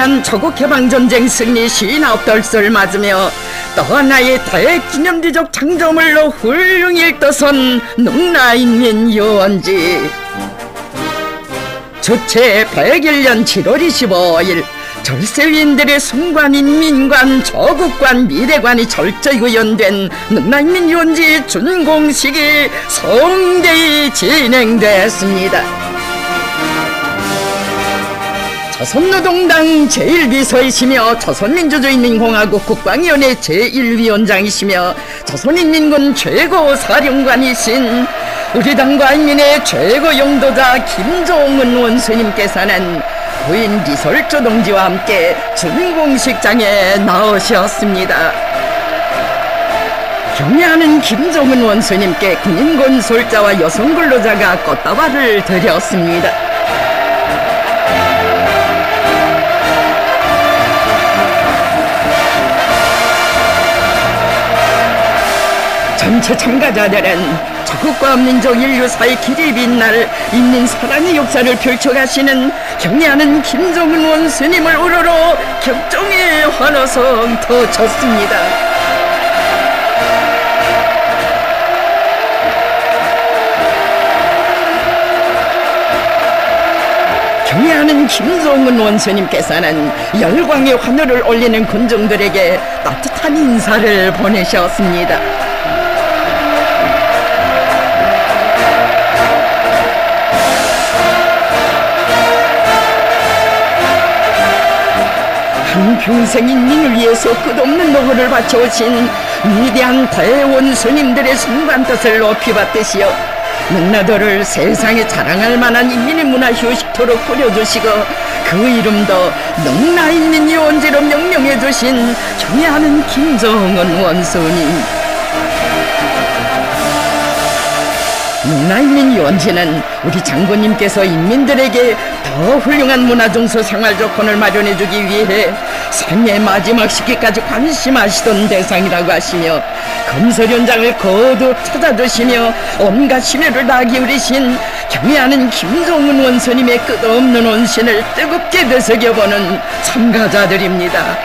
위한 조국해방전쟁 승리 59돌을 맞으며 또 하나의 대기념비적 장점을로 훌륭 일떠선 능라인민유원지 주체 101년 7월 25일 절세위인들의 순관인 민관, 조국관, 미래관이 철저히 구현된 능라인민유원지 준공식이 성대히 진행됐습니다. 조선노동당 제1비서이시며 조선민주주의인민공화국 국방위원회 제1위원장이시며 조선인민군 최고 사령관이신 우리 당과 인민의 최고 용도자 김종은 원수님께서는 부인 리설주 동지와 함께 준공식장에 나오셨습니다. 경애하는 김종은 원수님께 군인건설자와 여성근로자가 꽃다발을 드렸습니다. 전체 참가자들은 조국과 민족 인류사의 길이 빛날 인민 사랑의 역사를 펼쳐가시는 경애하는 김종은 원수님을 우러러 격정의 환호성 터쳤습니다. 경애하는 김종은 원수님께서는 열광의 환호를 올리는 군중들에게 따뜻한 인사를 보내셨습니다. 한평생 인민을 위해서 끝없는 노고를 바쳐오신 위대한 대원수님들의 숭고한 뜻을 높이 받드시어 능라도를 세상에 자랑할 만한 인민의 문화 휴식토로 꾸려주시고 그 이름도 능라인민유원지로 명명해주신 경애하는 김종은 원수님. 능라인민유원지는 우리 장군님께서 인민들에게 더 훌륭한 문화정서 생활조건을 마련해주기 위해 생애 마지막 시기까지 관심하시던 대상이라고 하시며 건설 현장을 거듭 찾아주시며 온갖 심혈을 다 기울이신 경애하는 김종은 원수님의 끝없는 원신을 뜨겁게 되새겨보는 참가자들입니다.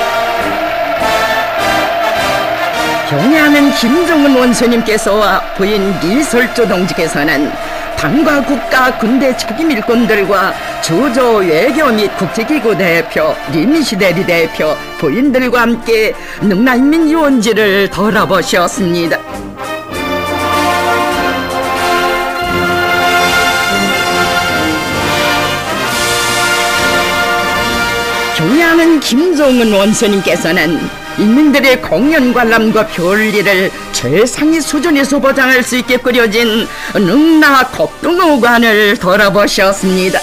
경애하는 김종은 원수님께서와 부인 리설주 동지께서는 당과 국가, 군대 책임 일꾼들과 주조 외교 및 국제기구 대표, 리미시 대리 대표, 부인들과 함께 능라인민유원지를 돌아보셨습니다. 경애하는 김종은 원수님께서는 인민들의 공연 관람과 편리를 최상위 수준에서 보장할 수 있게 꾸려진 능라 곡동호관을 돌아보셨습니다.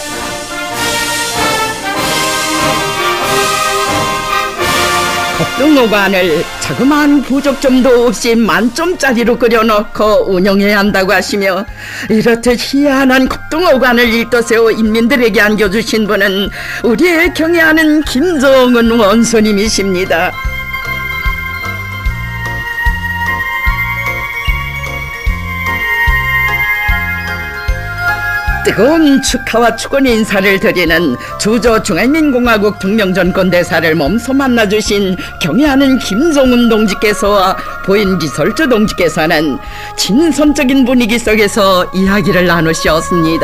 곡동호관을 자그마한 부족점도 없이 만점짜리로 그려놓고 운영해야 한다고 하시며 이렇듯 희한한 곡동호관을 일떠세워 인민들에게 안겨주신 분은 우리의 경애하는 김종은 원수님이십니다. 뜨거운 축하와 축원의 인사를 드리는 주조 중화인민공화국 혁명전권대사를 몸소 만나주신 경애하는 김종은 동지께서와 부인 리설주 동지께서는 친선적인 분위기 속에서 이야기를 나누셨습니다.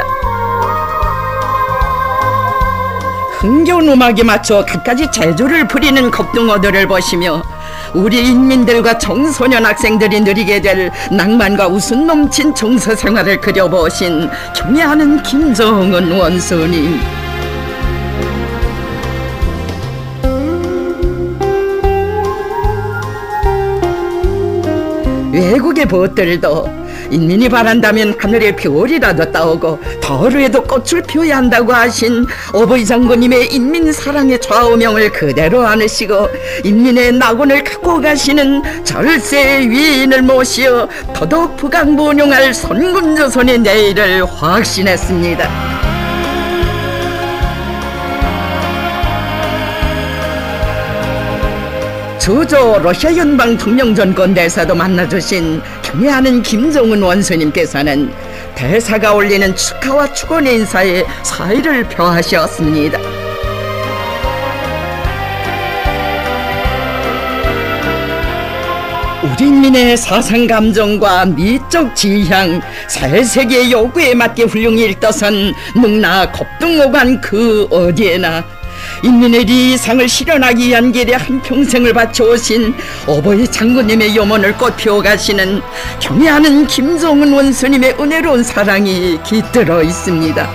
흥겨운 음악에 맞춰 갖가지 재주를 부리는 겁등어들을 보시며 우리 인민들과 청소년 학생들이 누리게 될 낭만과 웃음 넘친 정서생활을 그려보신 경애하는 김종은 원수님. 외국의 벗들도 인민이 바란다면 하늘에 별이라도 따오고 더루에도 꽃을 피워야 한다고 하신 어버이 장군님의 인민 사랑의 좌우명을 그대로 안으시고 인민의 낙원을 갖고 가시는 절세 위인을 모시어 더더욱 부강번영할 선군조선의 내일을 확신했습니다. 주조 러시아 연방 혁명전권대사도 만나주신 경애하는 김종은 원수님께서는 대사가 올리는 축하와 축원의 인사에 사의를 표하셨습니다. 우리 인민의 사상 감정과 미적 지향, 사회세계의 요구에 맞게 훌륭히 일떠선 능나 겁등오간 그 어디에나 인민의 리상을 실현하기 위한 길에 한평생을 바쳐오신 어버이 장군님의 염원을 꽃피워 가시는 경애하는 김정은 원수님의 은혜로운 사랑이 깃들어 있습니다.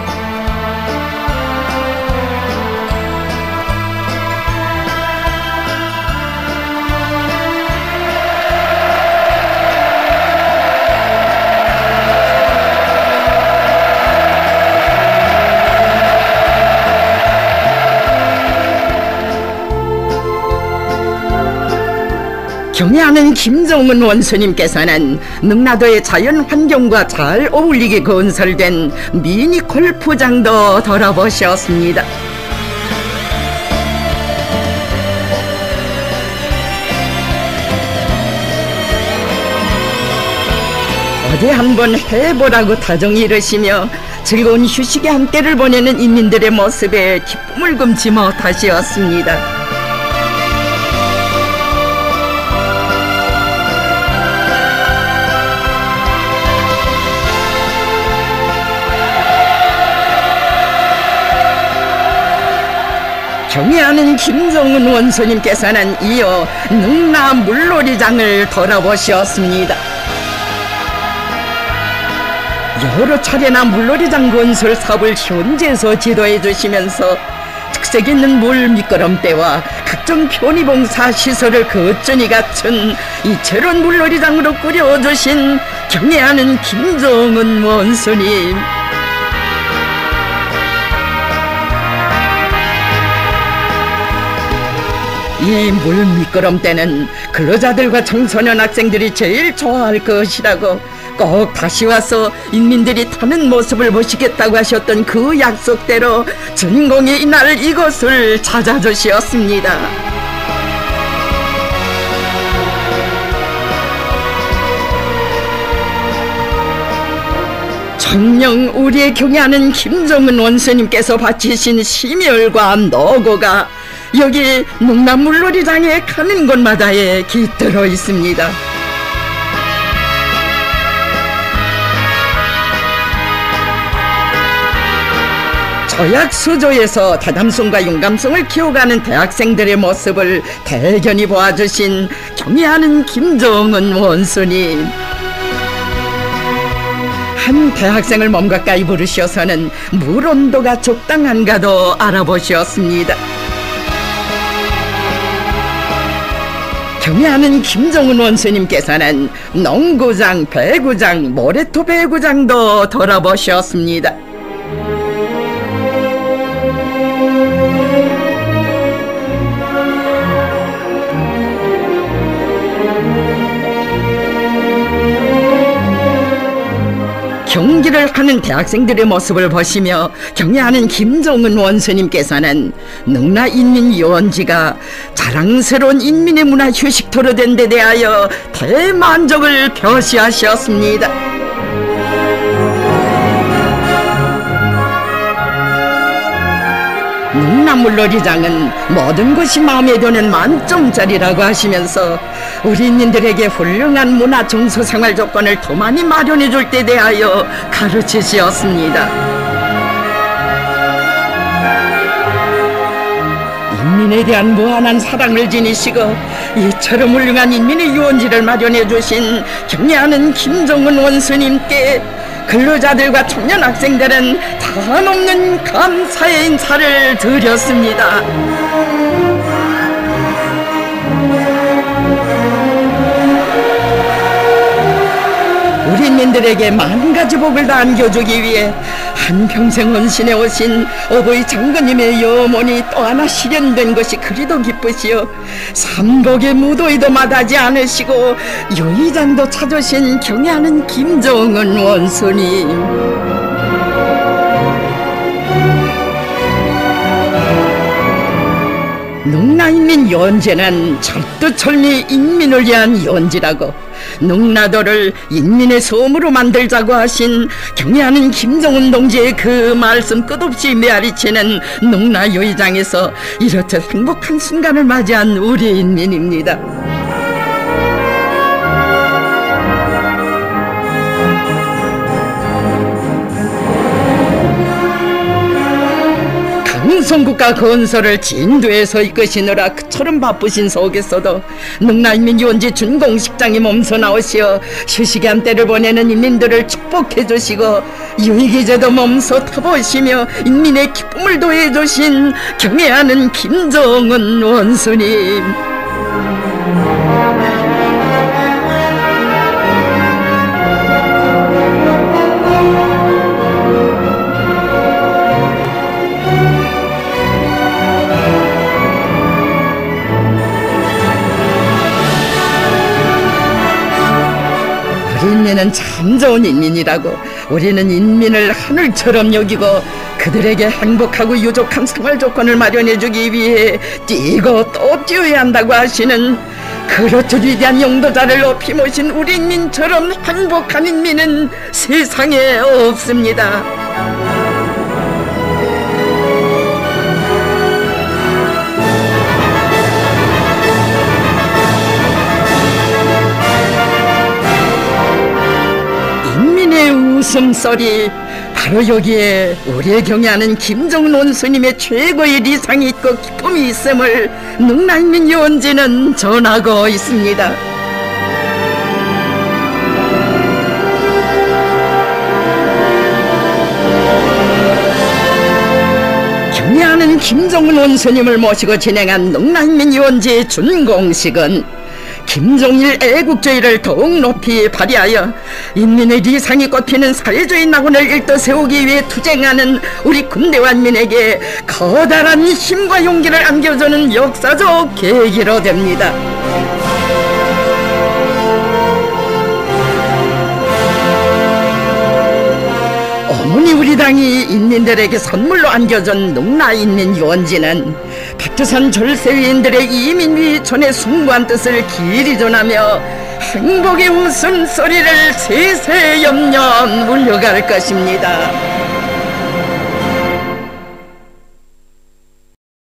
경애하는 김정은 원수님께서는 능라도의 자연 환경과 잘 어울리게 건설된 미니 골프장도 돌아보셨습니다. 어디 한번 해보라고 다정히 이르시며 즐거운 휴식의 한때를 보내는 인민들의 모습에 기쁨을 금치 못하시었습니다. 경애하는 김정은 원수님께서는 이어 능라 물놀이장을 돌아보셨습니다. 여러 차례나 물놀이장 건설 사업을 현지에서 지도해 주시면서 특색 있는 물 미끄럼대와 각종 편의봉사 시설을 거뜬히 갖춘 이채로운 물놀이장으로 꾸려주신 경애하는 김정은 원수님, 이 물 미끄럼대는 근로자들과 청소년 학생들이 제일 좋아할 것이라고 꼭 다시 와서 인민들이 타는 모습을 보시겠다고 하셨던 그 약속대로 전공의 이날 이곳을 찾아주셨습니다. 정녕 우리의 경애하는 김정은 원수님께서 바치신 심혈과 노고가 여기 능라물놀이장에 가는 곳마다에 깃들어 있습니다. 저약수조에서 다담성과 용감성을 키워가는 대학생들의 모습을 대견히 보아주신 경애하는 김정은 원수님, 한 대학생을 몸 가까이 부르셔서는 물 온도가 적당한가도 알아보셨습니다. 경애하는 김정은 원수님께서는 농구장, 배구장, 모래토 배구장도 돌아보셨습니다. 경기를 하는 대학생들의 모습을 보시며 경애하는 김정은 원수님께서는 능라 인민유원지가 자랑스러운 인민의 문화 휴식터로 된 데 대하여 대만족을 표시하셨습니다. 능라물놀이장은 모든 것이 마음에 드는 만점짜리라고 하시면서 우리 인민들에게 훌륭한 문화 정서생활 조건을 더 많이 마련해 줄 때 대하여 가르치시었습니다. 인민에 대한 무한한 사랑을 지니시고 이처럼 훌륭한 인민의 유원지를 마련해 주신 경애하는 김정은 원수님께 근로자들과 청년 학생들은 한없는 감사의 인사를 드렸습니다. 우리 인민들에게 만가지 복을 다 안겨주기 위해 한평생 헌신해 오신 어버이 장군님의 염원이 또 하나 실현된 것이 그리도 기쁘시오. 삼복의 무도에도 마다하지 않으시고 요이장도 찾으신 경애하는 김정은 원수님, 능라인민 연제는 철두철미 인민을 위한 연지라고 능라도를 인민의 섬으로 만들자고 하신 경애하는 김정은 동지의 그 말씀 끝없이 메아리치는 능라 요이장에서 이렇듯 행복한 순간을 맞이한 우리 인민입니다. 강성국가 건설을 진도에서 이끄시느라 그처럼 바쁘신 속에서도 능라인민유원지 준공식장에 몸소 나오시어 휴식의 한때를 보내는 인민들을 축복해 주시고 유익이제도 몸소 타보시며 인민의 기쁨을 도해주신 경애하는 김정은 원수님, 인민은 참 좋은 인민이라고, 우리는 인민을 하늘처럼 여기고 그들에게 행복하고 유족한 생활 조건을 마련해주기 위해 뛰고 또 뛰어야 한다고 하시는, 그렇듯 위대한 용도자를 높이 모신 우리 인민처럼 행복한 인민은 세상에 없습니다. 웃음소리, 바로 여기에 우리의 경애하는 김정은 원수님의 최고의 리상이 있고 기쁨이 있음을 능라인민유원지는 전하고 있습니다. 경애하는 김정은 원수님을 모시고 진행한 능라인민유원지 준공식은 김정일 애국주의를 더욱 높이 발휘하여 인민의 리상이 꽃피는 사회주의 낙원을 일떠 세우기 위해 투쟁하는 우리 군대와 인민에게 커다란 힘과 용기를 안겨주는 역사적 계기로 됩니다. 어머니 우리 당이 인민들에게 선물로 안겨준 능라인민유원지는 백두산 졸세위인들의 이민위 전의 숭고한 뜻을 길이 전하며 행복의 웃음소리를 세세 옆년 울려갈 것입니다.